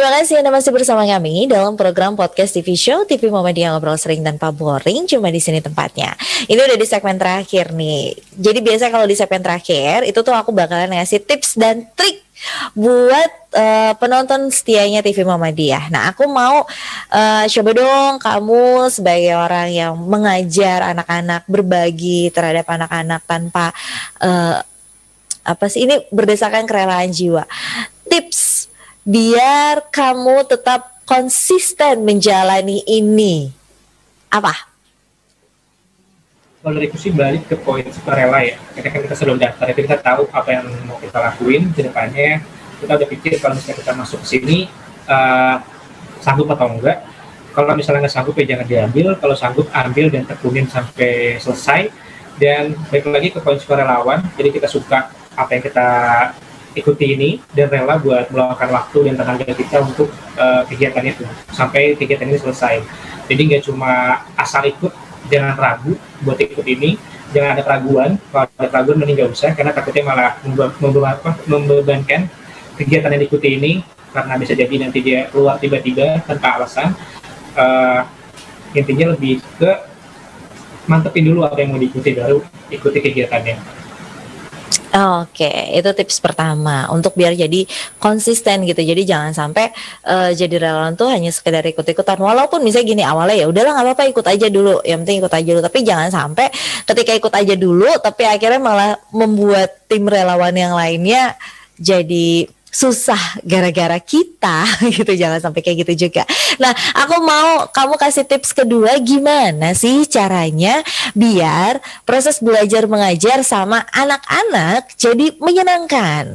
Terima kasih Anda masih bersama kami dalam program podcast TV Show TV Muhammadiyah Ngobrol Sering Tanpa Boring. Cuma di sini tempatnya. Ini udah di segmen terakhir nih. Jadi biasa kalau di segmen terakhir itu tuh aku bakalan ngasih tips dan trik buat penonton setianya TV Muhammadiyah. Nah, aku mau coba dong kamu sebagai orang yang mengajar anak-anak, berbagi terhadap anak-anak tanpa ini berdasarkan kerelaan jiwa. Tips biar kamu tetap konsisten menjalani ini apa? Kalau dari sih balik ke poin sukarela ya. Karena kan kita sebelum daftar itu kita tahu apa yang mau kita lakuin ke depannya. Kita udah pikir kalau misalnya kita masuk ke sini sanggup atau enggak. Kalau misalnya nggak sanggup ya jangan diambil. Kalau sanggup ambil dan tekunin sampai selesai. Dan balik lagi ke poin sukarelawan. Jadi kita suka apa yang kita ikuti ini dan rela buat meluangkan waktu dan tenaga kita untuk kegiatan itu sampai kegiatan ini selesai. Jadi nggak cuma asal ikut, jangan ragu buat ikut ini, jangan ada keraguan. Kalau ada keraguan mending nggak usah karena takutnya malah membebankan kegiatan yang diikuti ini karena bisa jadi nanti dia keluar tiba-tiba tanpa alasan. Intinya lebih ke mantepin dulu apa yang mau diikuti baru ikuti kegiatannya. Oke, itu tips pertama untuk biar jadi konsisten gitu. Jadi jangan sampai jadi relawan tuh hanya sekedar ikut-ikutan. Walaupun misalnya gini awalnya ya udahlah nggak apa-apa ikut aja dulu. Yang penting ikut aja dulu. Tapi jangan sampai ketika ikut aja dulu, tapi akhirnya malah membuat tim relawan yang lainnya jadi susah gara-gara kita gitu. Jangan sampai kayak gitu juga. Nah, aku mau kamu kasih tips kedua, gimana sih caranya biar proses belajar mengajar sama anak-anak jadi menyenangkan?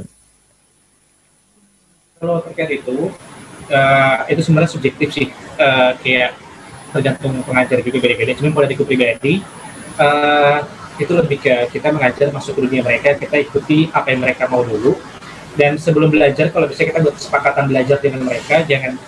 Kalau terkait itu sebenarnya subjektif sih, kayak tergantung pengajar juga beda-beda. Cuma kalau dari pribadi itu lebih ke kita mengajar masuk ke dunia mereka, kita ikuti apa yang mereka mau dulu. Dan sebelum belajar, kalau bisa kita buat kesepakatan belajar dengan mereka, jangan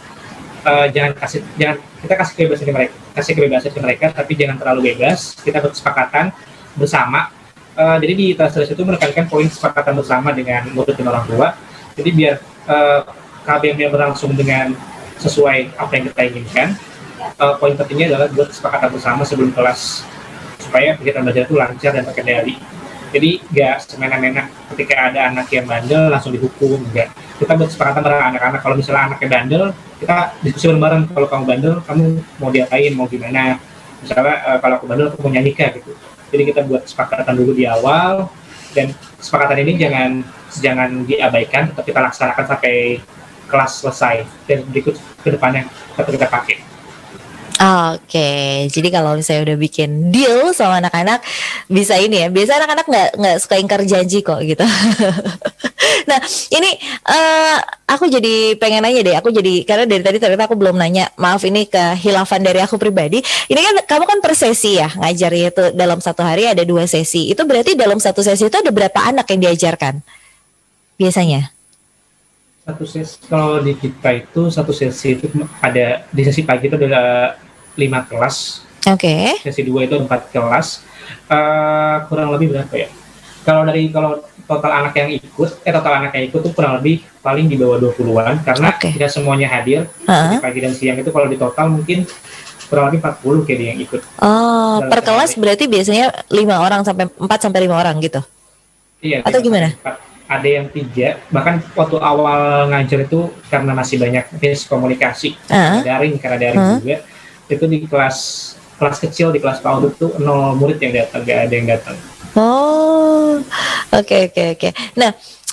kita kasih kebebasan ke mereka, tapi jangan terlalu bebas. Kita buat kesepakatan bersama. Jadi di translasi itu menekankan poin kesepakatan bersama dengan murid dan orang tua. Jadi biar KBM-nya berlangsung dengan sesuai apa yang kita inginkan. Poin pentingnya adalah buat kesepakatan bersama sebelum kelas supaya kegiatan belajar itu lancar dan terkendali. Jadi nggak semena-mena ketika ada anak yang bandel langsung dihukum, enggak. Kita bersepakatan bareng anak-anak, kalau misalnya anaknya bandel, kita diskusi bareng, kalau kamu bandel, kamu mau diapain, mau gimana. Misalnya kalau aku bandel, aku mau nyanyikan gitu. Jadi kita buat kesepakatan dulu di awal, dan kesepakatan ini jangan diabaikan, tetap kita laksanakan sampai kelas selesai, dan berikut ke depannya kita pakai. Oke, jadi kalau misalnya udah bikin deal sama anak-anak bisa ini ya. Biasa anak-anak nggak suka ingkar janji kok gitu. Nah ini aku jadi pengen nanya deh. Karena dari tadi ternyata aku belum nanya. Maaf ini kehilafan dari aku pribadi. Ini kan kamu kan per sesi ya ngajar itu dalam satu hari ada 2 sesi. Itu berarti dalam satu sesi itu ada berapa anak yang diajarkan biasanya? Satu sesi kalau di kita itu satu sesi itu ada di sesi pagi itu ada 5 kelas. Oke. Sesi 2 itu 4 kelas. Kurang lebih berapa ya? Kalau total anak yang ikut tuh kurang lebih paling di bawah 20-an karena tidak semuanya hadir. Di pagi dan siang itu kalau di total mungkin kurang lebih 40 kayak dia yang ikut. Oh, per kelas berarti biasanya 4 sampai 5 orang gitu. Iya. Atau gimana? Ada yang 3, bahkan waktu awal ngajar itu karena masih banyak miskomunikasi daring juga. Itu di kelas kecil, di kelas PAUD itu 0 murid yang datang, gak ada yang datang. Oh, oke. Nah,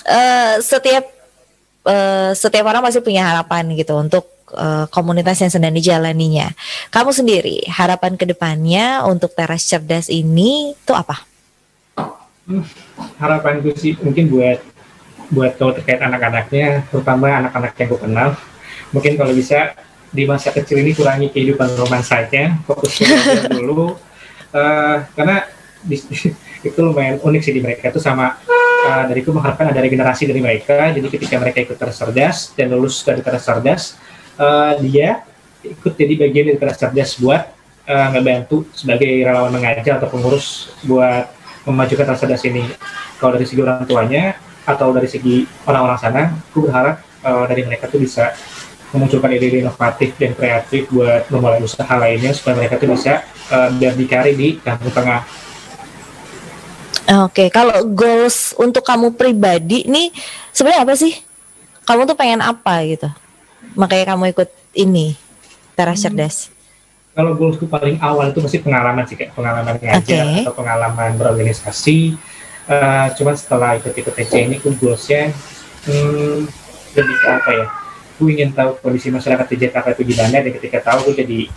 setiap orang pasti punya harapan gitu untuk komunitas yang sedang dijalaninya. Kamu sendiri, harapan kedepannya untuk Teras Cerdas ini itu apa? Harapanku sih mungkin buat kalau terkait anak-anaknya, terutama anak-anak yang aku kenal, mungkin kalau bisa di masa kecil ini kurangi kehidupan romansanya, fokus belajar dulu, karena itu lumayan unik sih di mereka itu sama. Dariku mengharapkan ada regenerasi dari mereka, jadi ketika mereka ikut Teras Cerdas dan lulus dari Teras Cerdas, dia ikut jadi bagian dari Teras Cerdas buat ngebantu sebagai relawan mengajar atau pengurus buat memajukan Teras Cerdas ini. Kalau dari segi orang tuanya atau dari segi orang-orang sana, aku berharap dari mereka tuh bisa memunculkan ide inovatif dan kreatif buat memulai usaha lainnya supaya mereka tuh bisa berdikari di kampung tengah. Oke, kalau goals untuk kamu pribadi nih sebenarnya apa sih? Kamu tuh pengen apa gitu? Makanya kamu ikut ini Teras Cerdas. Kalau goalsku paling awal itu pasti pengalaman sih, kayak pengalaman ngajar atau pengalaman berorganisasi. Cuman setelah ikut-ikut TC ini, goalsnya lebih ke apa ya? Gue ingin tahu kondisi masyarakat di Jakarta itu gimana, dan ketika tahu gue jadi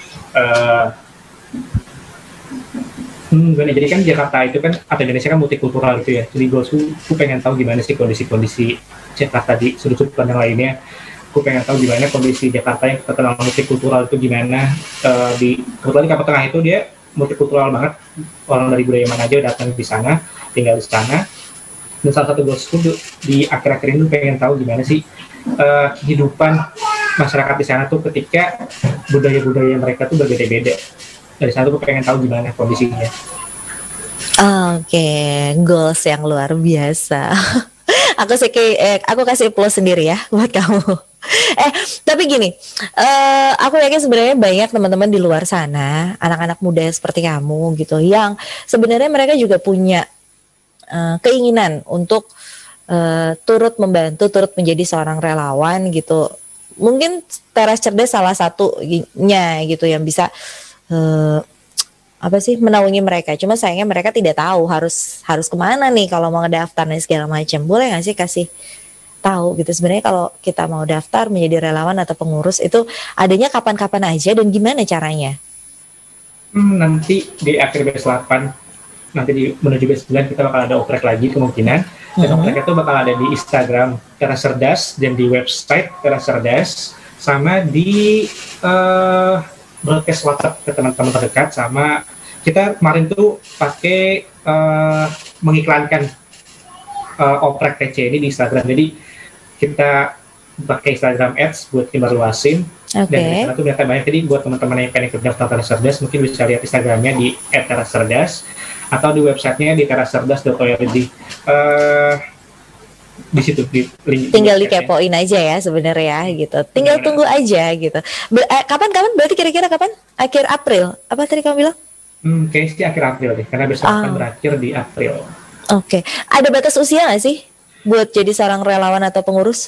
jadi kan Jakarta itu kan atau Indonesia kan multikultural gitu ya. Jadi gue pengen tahu gimana sih kondisi Jakarta di sudut-sudut yang lainnya. Gue pengen tahu gimana kondisi Jakarta yang terkenal multikultural itu gimana. Kebetulan di Kampung Tengah itu dia multikultural banget. Orang dari budaya mana aja datang di sana, tinggal di sana. Dan salah satu goalsku di akhir-akhir ini pengen tahu gimana sih kehidupan masyarakat di sana tuh ketika budaya-budaya mereka tuh berbeda-beda. Dari sana tuh pengen tahu gimana kondisinya. Oke, goals yang luar biasa. Aku kasih plus sendiri ya buat kamu. Tapi gini, aku yakin sebenarnya banyak teman-teman di luar sana, anak-anak muda seperti kamu gitu, yang sebenarnya mereka juga punya keinginan untuk turut membantu, turut menjadi seorang relawan gitu. Mungkin Teras Cerdas salah satunya gitu yang bisa menaungi mereka. Cuma sayangnya mereka tidak tahu harus kemana nih kalau mau ngedaftar dan segala macam. Boleh nggak sih kasih tahu gitu sebenarnya kalau kita mau daftar menjadi relawan atau pengurus itu adanya kapan-kapan aja dan gimana caranya? Nanti di akhir batch 8, nanti menuju batch 9 kita bakal ada oprek lagi kemungkinan. Dan oprek itu bakal ada di Instagram Teras Cerdas dan di website Teras Cerdas, sama di broadcast WhatsApp ke teman-teman terdekat. Sama kita kemarin tuh pakai mengiklankan oprek TC ini di Instagram. Jadi kita pakai Instagram Ads buat nyebar luasin. Dan di sana tuh ternyata banyak. Jadi buat teman-teman yang pengen ikut daftar Teras Cerdas mungkin bisa lihat Instagramnya di @terascerdas atau di websitenya di terascerdas.org. Di situ di link tinggal dikepoin aja ya sebenarnya gitu. Tinggal tunggu aja gitu. Kapan berarti kira-kira kapan? Akhir April. Apa tadi kamu bilang? Kayaknya sih akhir April deh, karena besok akan berakhir di April. Oke. Ada batas usia nggak sih buat jadi seorang relawan atau pengurus?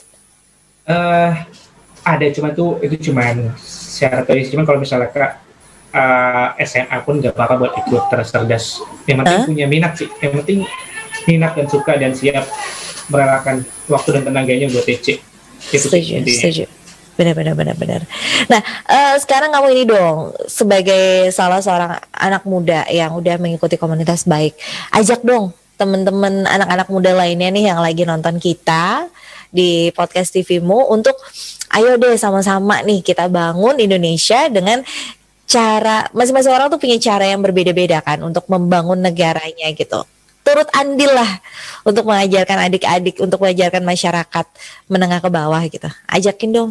Ada, itu cuman syarat aja. Cuman kalau misalnya SMA pun nggak apa-apa buat ikut Teras Cerdas. Yang penting punya minat sih. Yang penting minat dan suka dan siap merelakan waktu dan tenaganya buat TC. Setuju. Benar. Nah, sekarang kamu ini dong sebagai salah seorang anak muda yang udah mengikuti komunitas baik, ajak dong teman-teman anak-anak muda lainnya nih yang lagi nonton kita di podcast TV-mu untuk ayo deh sama-sama nih kita bangun Indonesia dengan cara masing-masing orang tuh punya cara yang berbeda-beda kan untuk membangun negaranya gitu. Turut andil lah untuk mengajarkan adik-adik, untuk mengajarkan masyarakat menengah ke bawah gitu. Ajakin dong.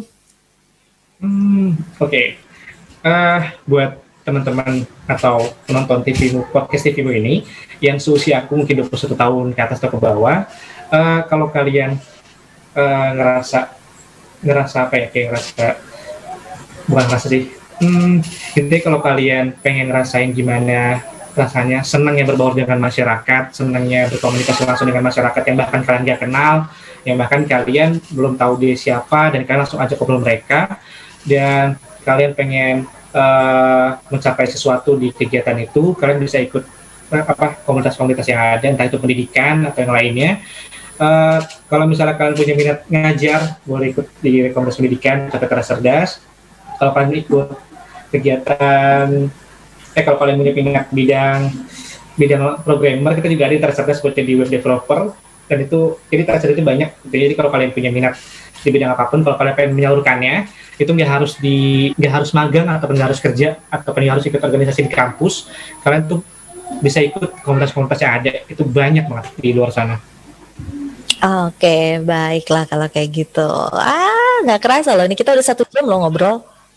Oke. Buat teman-teman atau penonton podcast TV-mu ini yang seusia aku mungkin 21 tahun ke atas atau ke bawah, kalau kalian ngerasa apa ya, kayak bukan ngerasa sih, jadi kalau kalian pengen ngerasain gimana rasanya senangnya berbaur dengan masyarakat, senangnya berkomunikasi langsung dengan masyarakat yang bahkan kalian gak kenal, yang bahkan kalian belum tahu dia siapa, dan kalian langsung ajak ngobrol mereka, dan kalian pengen mencapai sesuatu di kegiatan itu, kalian bisa ikut komunitas-komunitas yang ada, entah itu pendidikan atau yang lainnya. Kalau misalnya kalian punya minat ngajar, boleh ikut di komunitas pendidikan atau Teras Cerdas. Kalau kalian ikut kegiatan, kalau kalian punya minat bidang programmer, kita juga ada Teras Cerdas buat jadi web developer, dan itu jadi Teras Cerdas itu banyak. Jadi kalau kalian punya minat di bidang apapun, kalau kalian pengen menyalurkannya, itu nggak harus magang ataupun nggak harus kerja ataupun nggak harus ikut organisasi di kampus. Kalian tuh bisa ikut komunitas-komunitas yang ada, itu banyak banget di luar sana. Oke, baiklah kalau kayak gitu. Nggak kerasa loh, ini kita udah 1 jam loh ngobrol.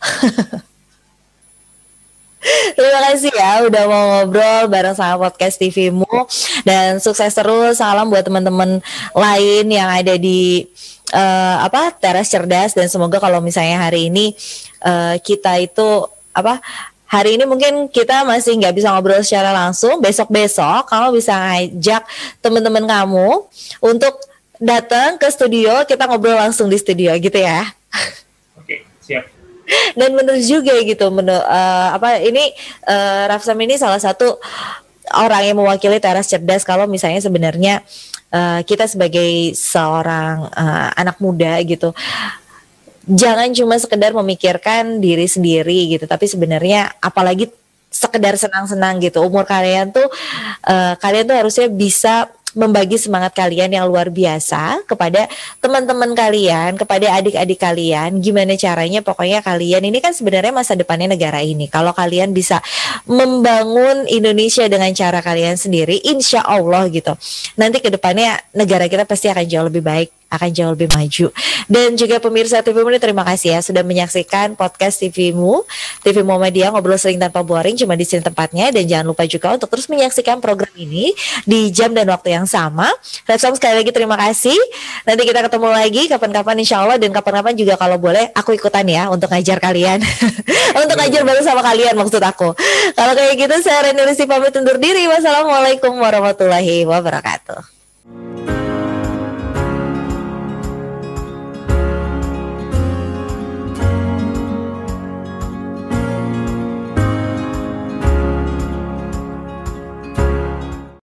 Terima kasih ya udah mau ngobrol bareng sama podcast TV-mu, dan sukses terus. Salam buat teman-teman lain yang ada di teras cerdas, dan semoga kalau misalnya hari ini kita itu hari ini mungkin kita masih nggak bisa ngobrol secara langsung, besok-besok kamu bisa ngajak teman-teman kamu untuk datang ke studio, kita ngobrol langsung di studio gitu ya. Oke, siap. Dan benar juga gitu, Rafsam ini salah satu orang yang mewakili teras cerdas. Kalau misalnya sebenarnya kita sebagai seorang anak muda gitu, jangan cuma sekedar memikirkan diri sendiri gitu, tapi sebenarnya apalagi sekedar senang-senang gitu. Umur kalian tuh harusnya bisa membagi semangat kalian yang luar biasa kepada teman-teman kalian, kepada adik-adik kalian. Gimana caranya, pokoknya kalian ini kan sebenarnya masa depannya negara ini. Kalau kalian bisa membangun Indonesia dengan cara kalian sendiri, insya Allah gitu, nanti ke depannya negara kita pasti akan jauh lebih baik, akan jauh lebih maju. Dan juga pemirsa TVmu ini, terima kasih ya sudah menyaksikan podcast TVmu, TV Muhammadiyah, ngobrol sering tanpa boring, cuma di sini tempatnya. Dan jangan lupa juga untuk terus menyaksikan program ini di jam dan waktu yang sama. Rafsam, sekali lagi terima kasih. Nanti kita ketemu lagi kapan-kapan insya Allah, dan kapan-kapan juga kalau boleh aku ikutan ya untuk ngajar kalian. Untuk ngajar bareng sama kalian maksud aku. Kalau kayak gitu saya Reni Rizky pamit undur diri. Wassalamualaikum warahmatullahi wabarakatuh.